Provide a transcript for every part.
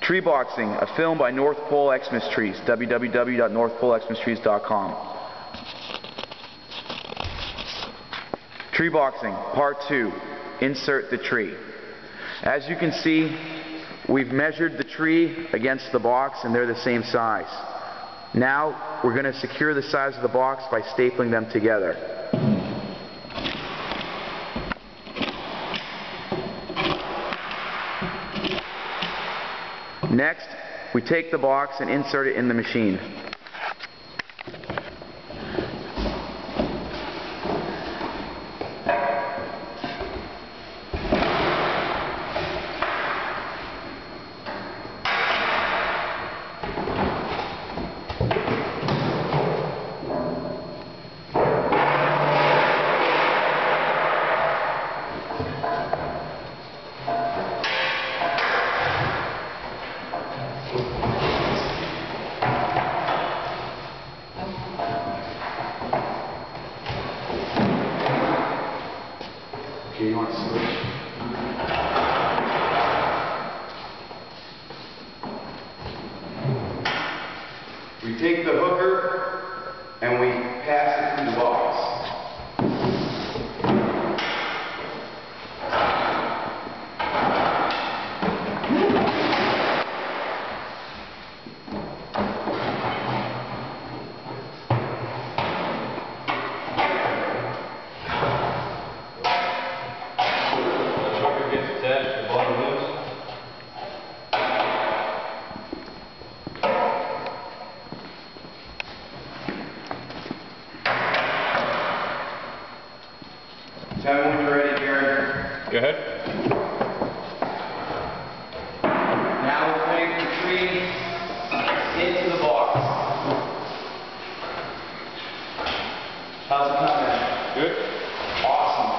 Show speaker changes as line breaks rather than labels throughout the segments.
Tree Boxing, a film by North Pole Xmas Trees, www.northpolexmastrees.com. Tree Boxing, Part 2, Insert the Tree. As you can see, we've measured the tree against the box and they're the same size. Now, we're going to secure the size of the box by stapling them together. Next, we take the box and insert it in the machine. Okay, you want to switch? We take the hooker and we pass it through the box. Tell me when you're ready, Karen.
Go ahead.
Now we're putting the tree into the box. How's it coming?
Good.
Awesome.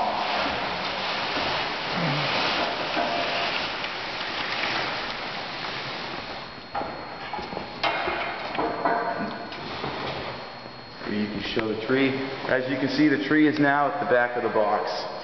You can show the tree. As you can see, the tree is now at the back of the box.